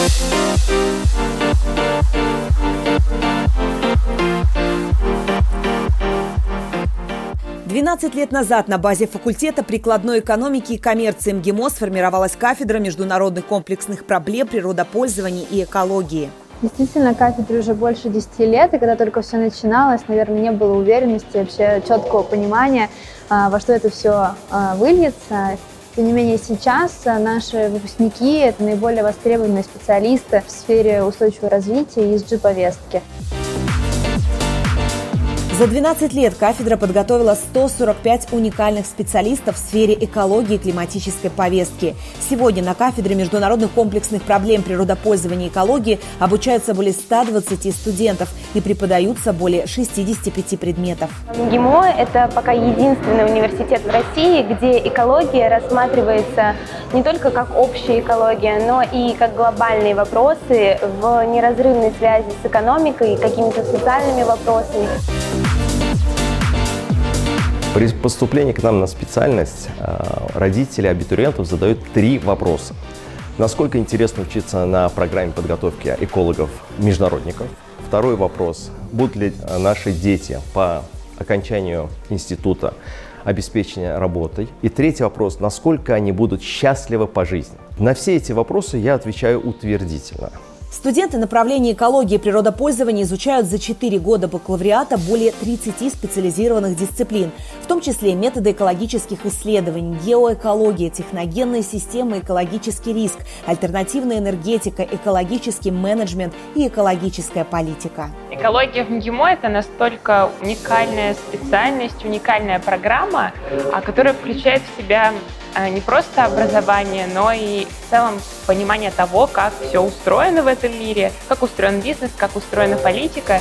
12 лет назад на базе факультета прикладной экономики и коммерции МГИМО сформировалась кафедра международных комплексных проблем природопользования и экологии. Действительно, кафедре уже больше 10 лет, и когда только все начиналось, наверное, не было уверенности, вообще четкого понимания, во что это все выльется. Тем не менее, сейчас наши выпускники – это наиболее востребованные специалисты в сфере устойчивого развития и ESG-повестки. За 12 лет кафедра подготовила 145 уникальных специалистов в сфере экологии и климатической повестки. Сегодня на кафедре международных комплексных проблем природопользования и экологии обучаются более 120 студентов и преподаются более 65 предметов. МГИМО – это пока единственный университет в России, где экология рассматривается не только как общая экология, но и как глобальные вопросы в неразрывной связи с экономикой и какими-то социальными вопросами. При поступлении к нам на специальность родители абитуриентов задают 3 вопроса. Насколько интересно учиться на программе подготовки экологов-международников? Второй вопрос. Будут ли наши дети по окончанию института обеспечения работой? И третий вопрос. Насколько они будут счастливы по жизни? На все эти вопросы я отвечаю утвердительно. Студенты направления экологии и природопользования изучают за 4 года бакалавриата более 30 специализированных дисциплин, в том числе методы экологических исследований, геоэкология, техногенные системы, экологический риск, альтернативная энергетика, экологический менеджмент и экологическая политика. Экология в МГИМО – это настолько уникальная специальность, уникальная программа, которая включает в себя не просто образование, но и в целом понимание того, как все устроено в этом мире, как устроен бизнес, как устроена политика.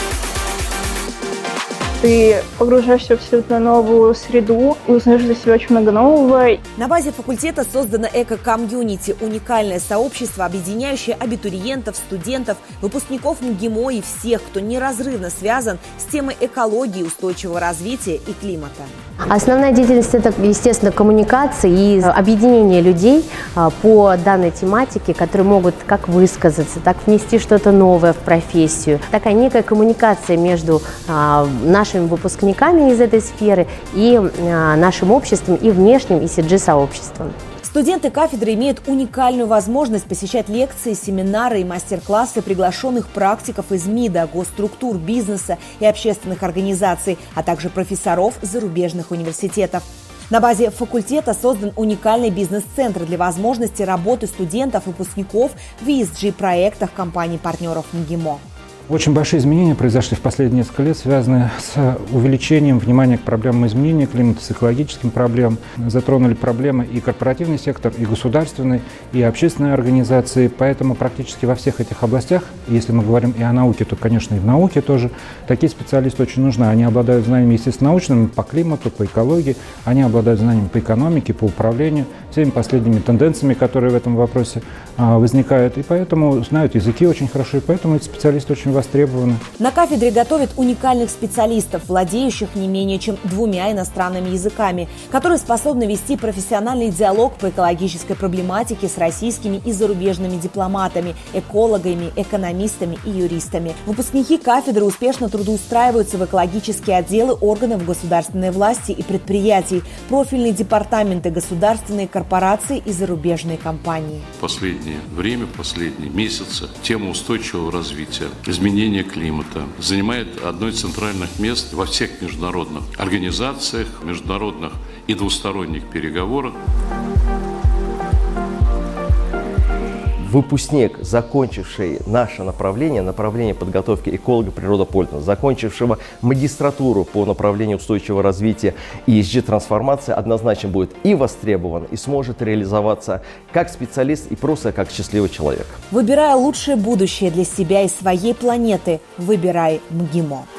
Ты погружаешься в абсолютно новую среду и узнаешь для себя очень много нового. На базе факультета создано эко-комьюнити – уникальное сообщество, объединяющее абитуриентов, студентов, выпускников МГИМО и всех, кто неразрывно связан с темой экологии, устойчивого развития и климата. Основная деятельность – это, естественно, коммуникация и объединение людей по данной тематике, которые могут как высказаться, так внести что-то новое в профессию. Такая некая коммуникация между нашими выпускниками из этой сферы и нашим обществом, и внешним ESG-сообществом. Студенты кафедры имеют уникальную возможность посещать лекции, семинары и мастер-классы приглашенных практиков из МИДа, госструктур, бизнеса и общественных организаций, а также профессоров зарубежных университетов. На базе факультета создан уникальный бизнес-центр для возможности работы студентов-выпускников в ESG-проектах компаний-партнеров МГИМО. Очень большие изменения произошли в последние несколько лет, связанные с увеличением внимания к проблемам изменения климата, с экологическим проблемам. Затронули проблемы и корпоративный сектор, и государственный, и общественные организации. Поэтому практически во всех этих областях, если мы говорим и о науке, то, конечно, и в науке тоже, такие специалисты очень нужны. Они обладают знаниями, естественно, научными по климату, по экологии, они обладают знаниями по экономике, по управлению, всеми последними тенденциями, которые в этом вопросе возникают. И поэтому знают языки очень хорошо, и поэтому эти специалисты очень востребованы. На кафедре готовят уникальных специалистов, владеющих не менее чем 2 иностранными языками, которые способны вести профессиональный диалог по экологической проблематике с российскими и зарубежными дипломатами, экологами, экономистами и юристами. Выпускники кафедры успешно трудоустраиваются в экологические отделы органов государственной власти и предприятий, профильные департаменты, государственные корпорации и зарубежные компании. Последнее время, последние месяцы тема устойчивого развития, изменения климата занимает одно из центральных мест во всех международных организациях, международных и двусторонних переговорах. Выпускник, закончивший наше направление подготовки эколога-природопользователя, закончившего магистратуру по направлению устойчивого развития и ESG-трансформации, однозначно будет и востребован, и сможет реализоваться как специалист и просто как счастливый человек. Выбирая лучшее будущее для себя и своей планеты, выбирай МГИМО.